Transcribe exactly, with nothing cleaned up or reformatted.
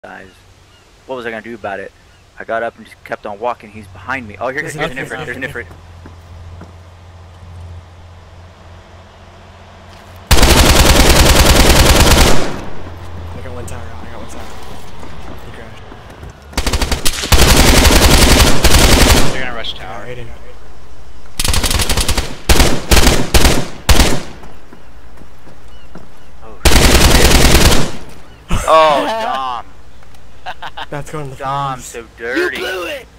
Guys, what was I gonna do about it? I got up and just kept on walking. He's behind me. Oh, here, here's an Ifrit. There's an Ifrit. I got one tower out. I got one tower. He crashed. They're gonna rush tower. Right in. Oh, shit. Oh, Dom. That's going to the Dom, farms. so dirty. You blew it!